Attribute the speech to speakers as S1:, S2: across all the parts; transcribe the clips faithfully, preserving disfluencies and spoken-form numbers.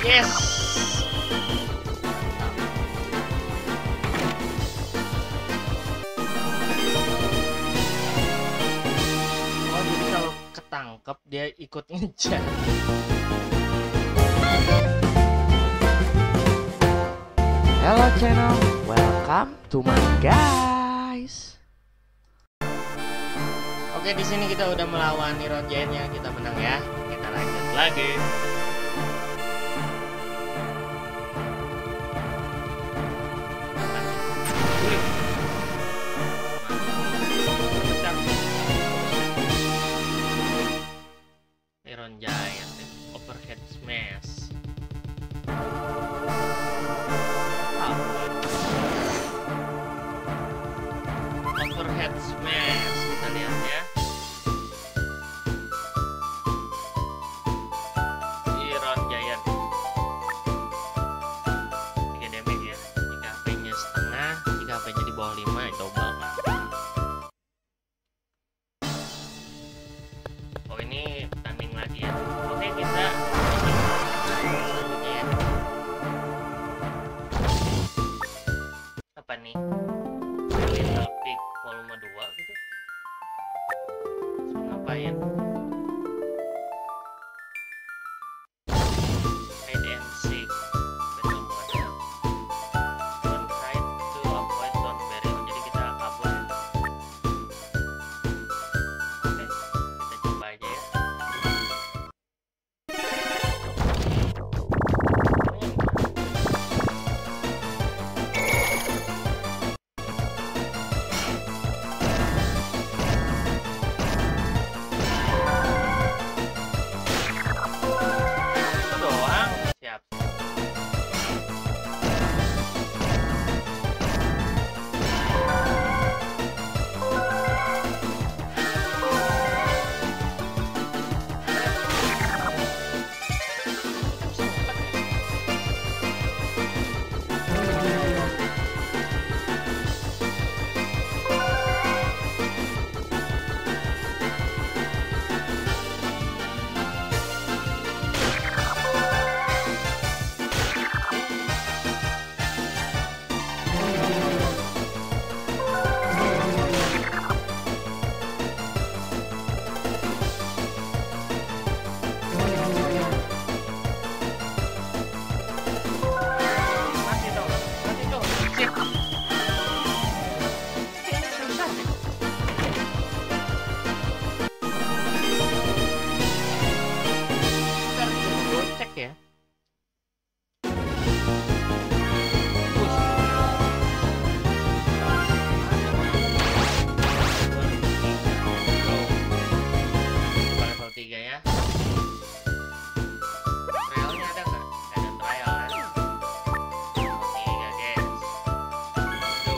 S1: Yes. Oh, jadi kalau ketangkep dia ikut ngejar.
S2: Hello channel, welcome to my guys.
S1: Oke, di sini kita udah melawan Hero Giant yang kita menang ya. Kita lanjut lagi. Hero Giant, overhead smash. Overhead smash, kita lihat ya. Hero Giant tiga damage ya. Jika H P-nya setengah, jika H P-nya di bawah lima, double. Oh, ini tanding lagi ya. Oke, kita selanjutnya ya. Apa nih? Little Big volume dua gitu. Terus ngapain? Hide and seek. Battle mode. Don't hide to avoid don't bury. Oh, jadi kita kabur ya. Oke, kita coba aja ya. Itu doang. Siap. Mati dong, mati dong. Sip. Kayaknya susah deh. Ntar dulu cek ya. Coba level tiga ya. Trialnya ada nggak? Nggak ada trial kan? Level tiga guys. Go.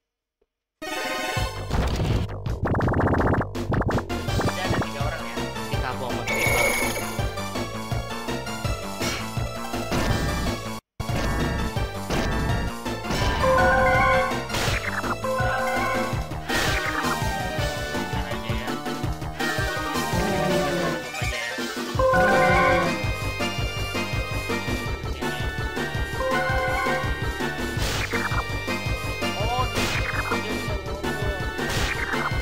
S1: Udah ada tiga orang ya. Di Chocobo sama Creeper. Ntar aja ya. Tutup aja ya. Sini. Oh, dia dia bisa ngomong.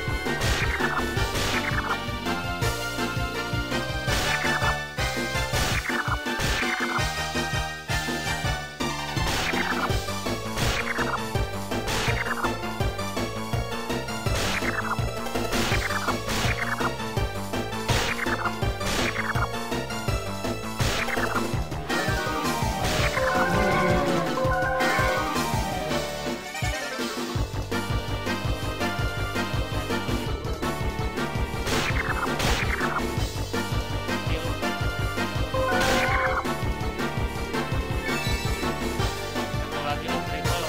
S1: Satu lagi lo triple.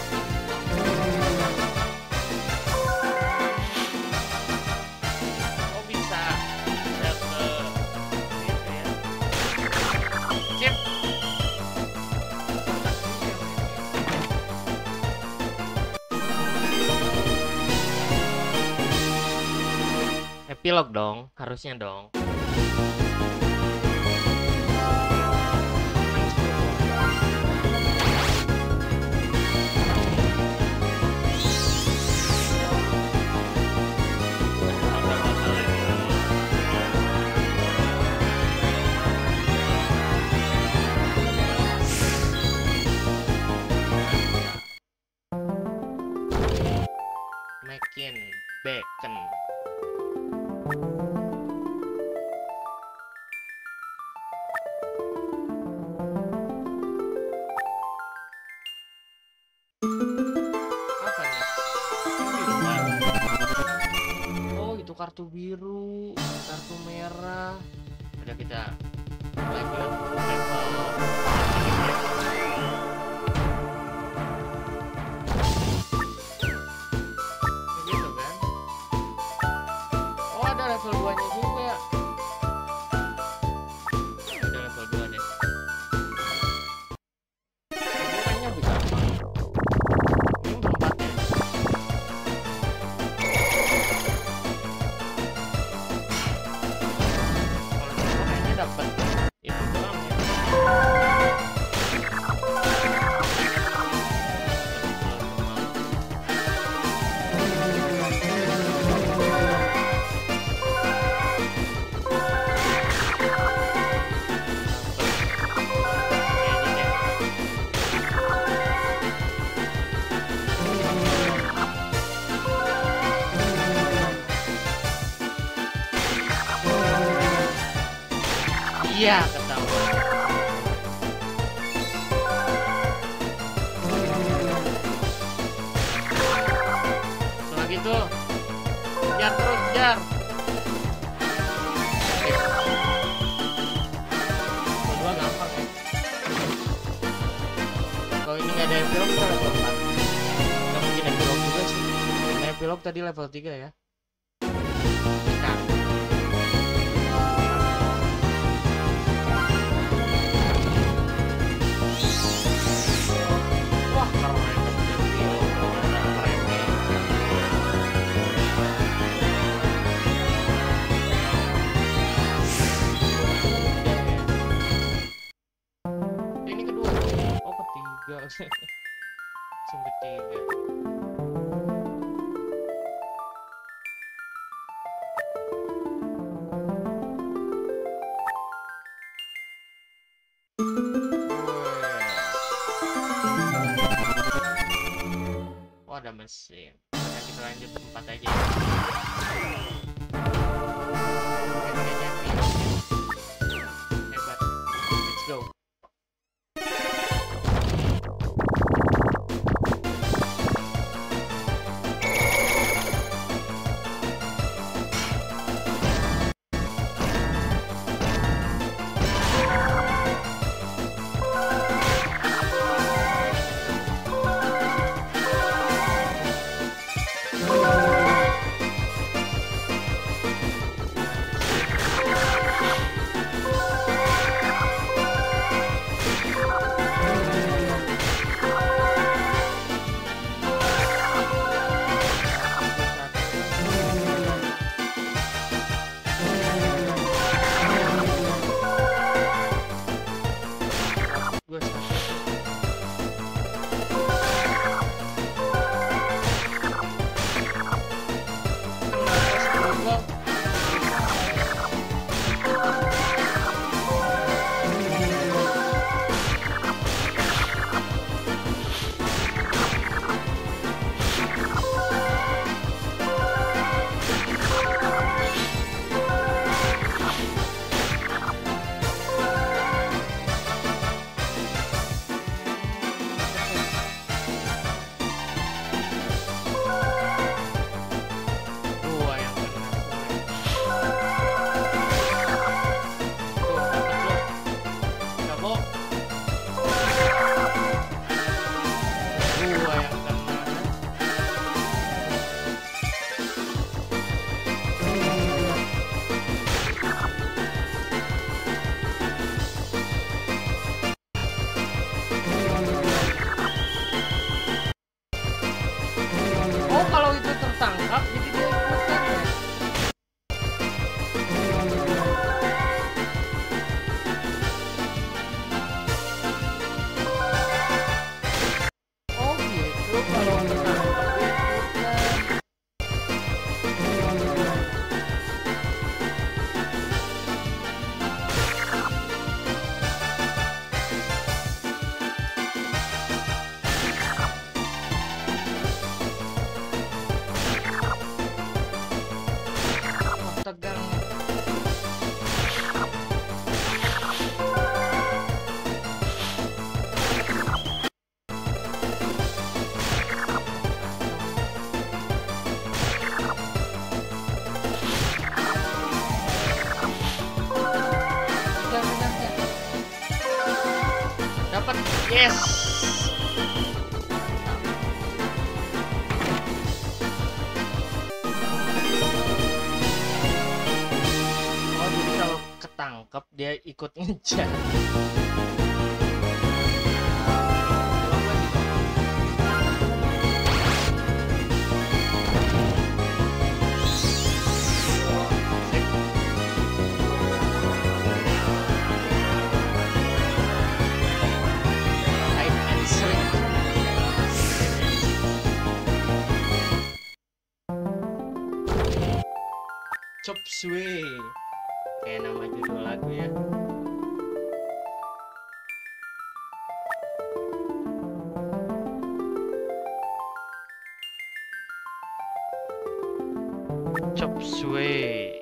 S1: Oh, bisa bisa ke gitu ya. Sip. Epiloge dong, harusnya dong. Makin bacon. Apa nih? Biru kan? Oh, itu kartu biru, kartu merah. Udah kita level level. Gitu kan? Oh, ada level dua nya juga. Ada level dua deh. Bukannya bisa. Ini berempat ya. Kalau Chokobo kayaknya dapat itu doang ya. Iya, ketahuan. Setelah gitu, jar terus, jar. Oke. Kedua gampang ya. Kalau ini nggak ada epilog, kita level empat. Nggak mungkin epilog juga sih. Karena epilog tadi level tiga ya. Nah. Wah, keren. Ini kedua. Oh, ketiga. Langsung ketiga. Oh, ada mesin. Nah, kita lanjut ke empat aja ya. Kayaknya hebat. Let's go.
S3: Yes. Oh, jadi kalau ketangkep dia ikut ngejar. Chop Suey, kayak nama judul lagu ya. Chop Suey.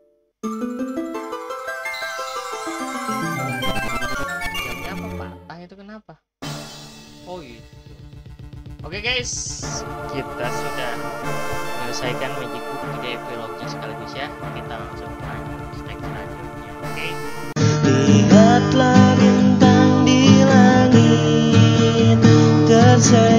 S3: Jamnya apa patah itu kenapa? Oh itu. Oke guys, kita sudah menyelesaikan Magic Book tiga epiloge sekaligus ya. Kita langsung lanjut step selanjutnya. Oke. Okay?
S4: Lihatlah bintang di langit tersenyum.